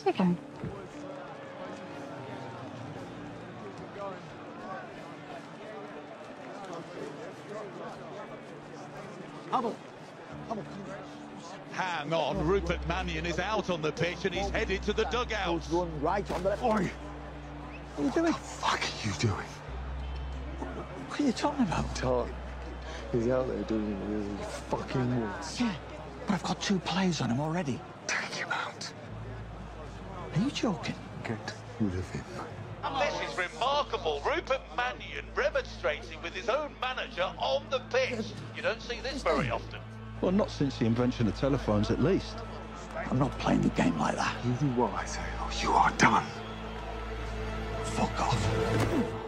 Where's he going? Hubble. Hang on, Rupert Mannion is out on the pitch and he's headed to the dugout. Run right on the left. Oi! What are you doing? What the fuck are you doing? What are you talking about? Todd, he's out there doing really fucking nuts. Yeah, but I've got 2 players on him already. Take him out. Are you joking? Get rid of him. This is remarkable. Rupert Mannion remonstrating with his own manager on the pitch. You don't see this very often. Well, not since the invention of telephones, at least. I'm not playing the game like that. You do what I say, or you are done. Fuck off.